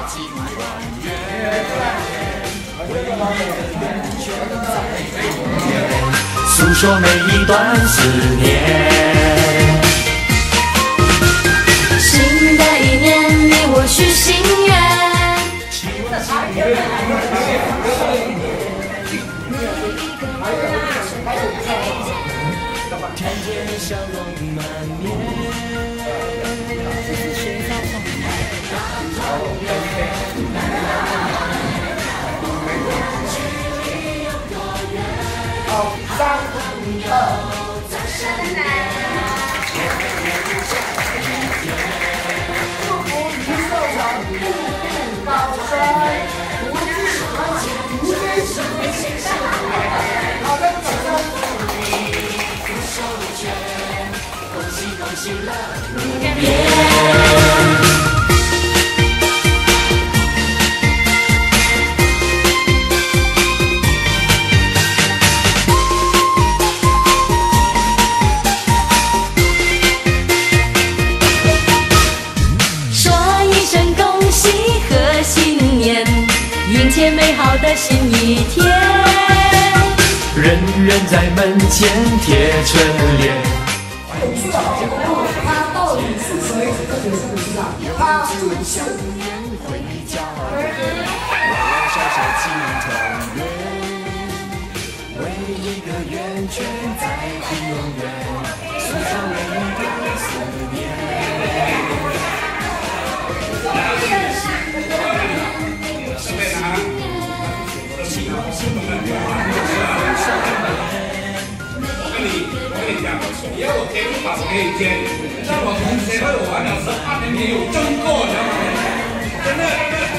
诉说每一段思念。 新的一年，你我许心愿。 天天笑容满面。 好，3、2。祝福你寿长，步步高升，无惧无惊。好的，掌声。 恭喜恭喜了5年。 迎接美好的新一天， 人人在门前贴春联。 有趣的好朋友，他到底是谁？这个是不知道，他就是回家，小小庆团圆，围一个圆圈在平永远，诉说每一段思念。 我跟你讲，以后我天把我给你接，让我同学和我玩了18年没有争过，你知道吗？真的。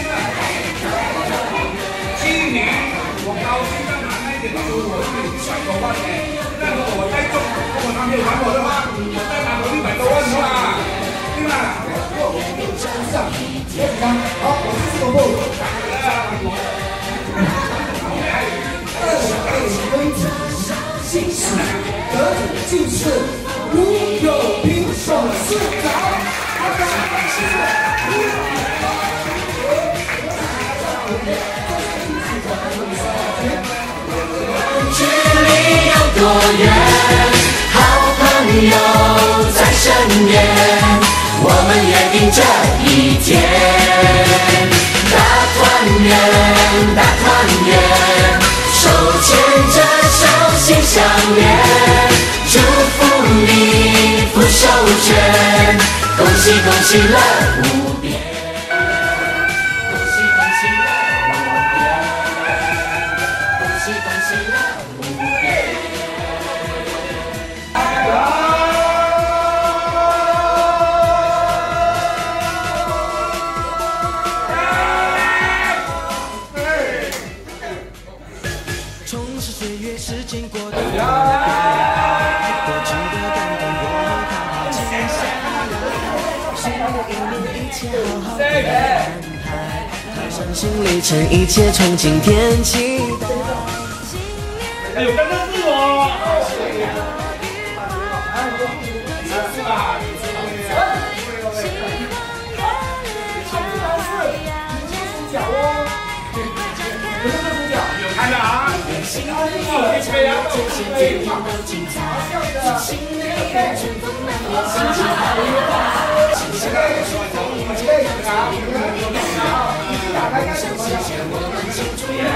今年我高兴到哪那一点的时候，我是有100多万的。那如果我再中，如果他没有还我的话，我再拿回100多万是吧？对吧？ 好，我是主播。新时得主就是吴有平董事长。 距离有多远？好朋友在身边，我们约定这一天，大团圆，大团圆。手牵着手，心相连，祝福你福寿全，恭喜恭喜了5遍，恭喜恭喜了5遍，恭喜恭喜了5遍。重拾岁月时间过得过去的感动过后好好记下来，新的一年一切好好的安排，踏上新旅程，一切从今天起。 哎呦，刚刚是我。是吧？有看的啊！我这边要做新的一年都精彩，新的一年春风满面，心情好愉快。新的一年我们健康，打开看什么？我们庆祝愉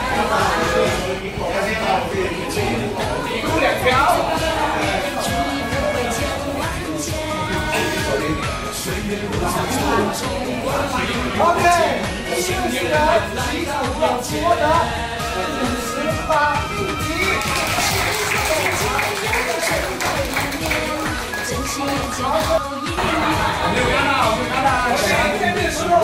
快。一股2条。OK， 新的一年吉普要获得58亿级。我没有看到，我没有看到。我现在面试了。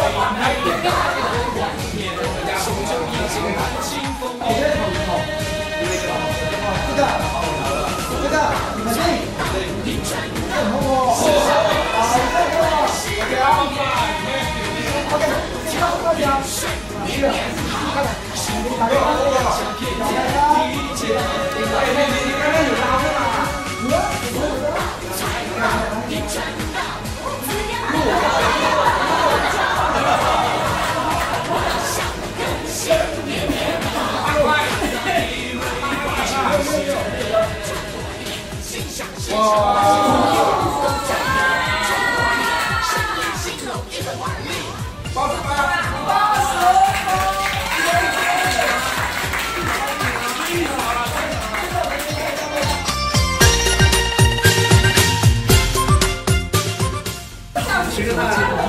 这个，小心。很红哦。好，这个。OK， 先到这边。去，看看。打电话给我。你刚刚有答复吗？ 学着他。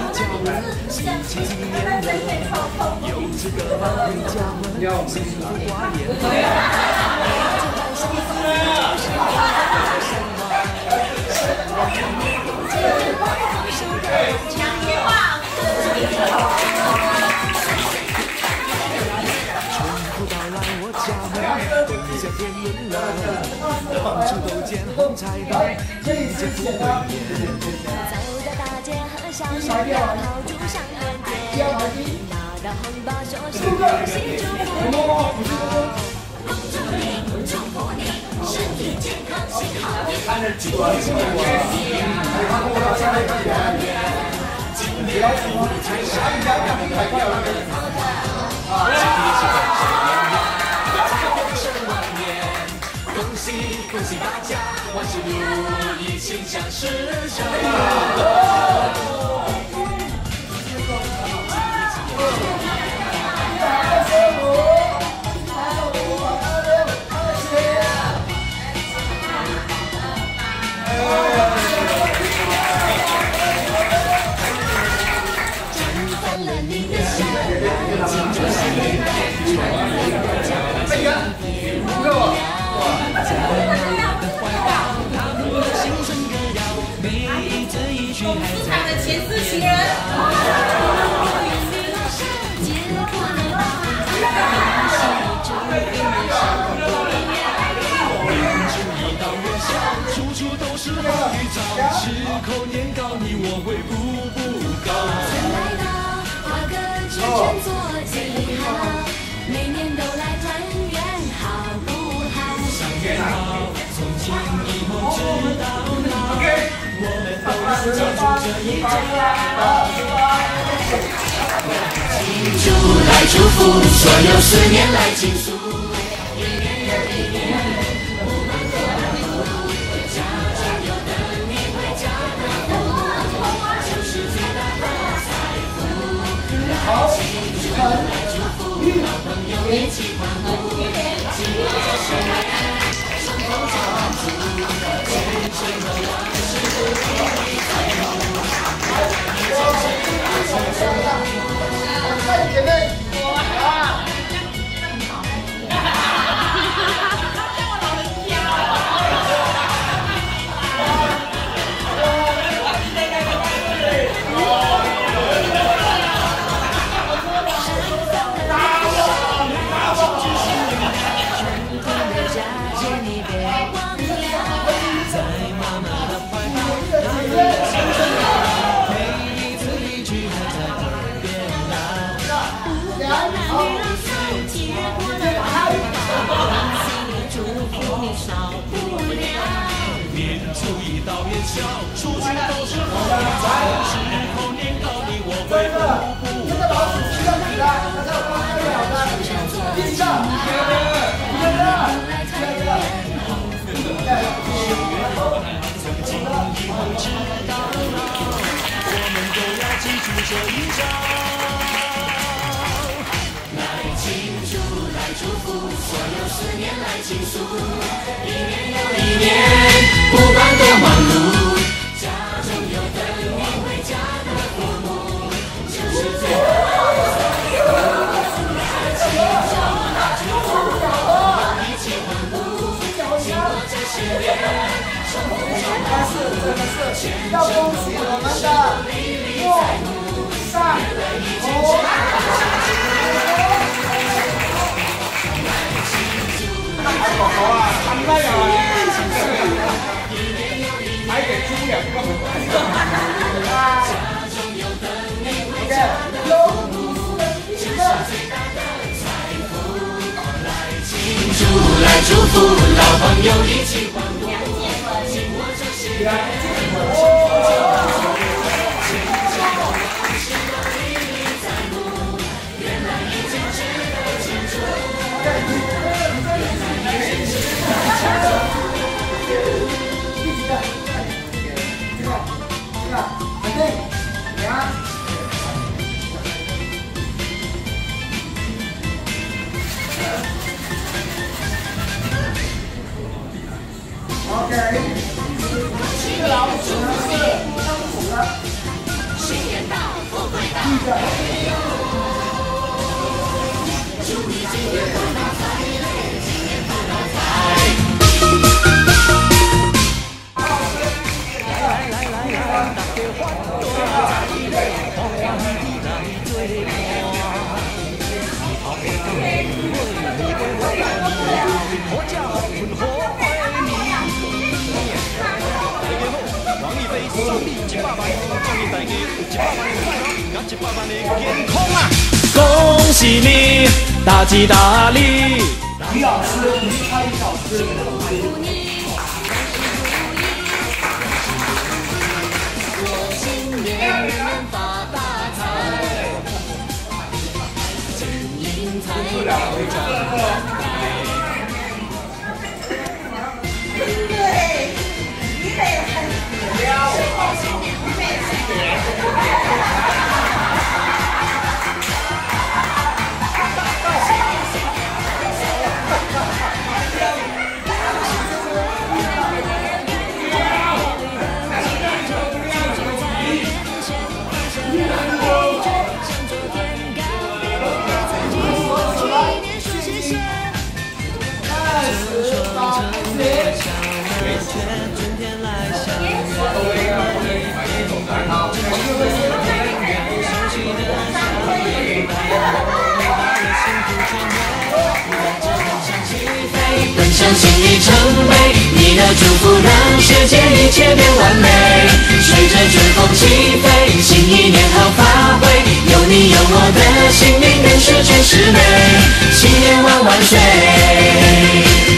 要我们一起恭喜大家，万事如意，心想事成。 市场的前4群人。处处都是好预兆，吃口年糕，你我会步步高。来到花歌之圈做记号，每年都来团圆，好不好？相约好，从今以后直到老，我们都要记住这一招。祝来祝福，所有10年来倾诉。好，来祝福，老朋友一起欢呼，经过这10年，生活常满足，前尘的往事不必再录， 姐妹， 处处都是好运，时候年糕你我会步步这个老鼠需要你的，大家有帮他最好的，第一个， 我们都要记住这一招，来庆祝，来祝福，所有10年来倾诉，1年又1年，不管多忙碌。家中有等你回家的父母，就是最好的礼物。来庆祝，来祝福，一起欢呼，经过这10年，生活中的事， 要恭喜我们的莫善红。 宝宝啊，他们那样啊，还给猪2个门口。 庆祝来祝福，老朋友一起欢呼，经过这10年，原来已经值得庆祝。 OK，这个老恭喜你，大吉大利！ 李老师离开1小时。 今年能发大财，金银财宝赚满袋。 奔向新里程碑，你的祝福让世界一切变完美。随着春风起飞，新一年好发挥，有你有我的心灵，人世全是美，新年万万岁。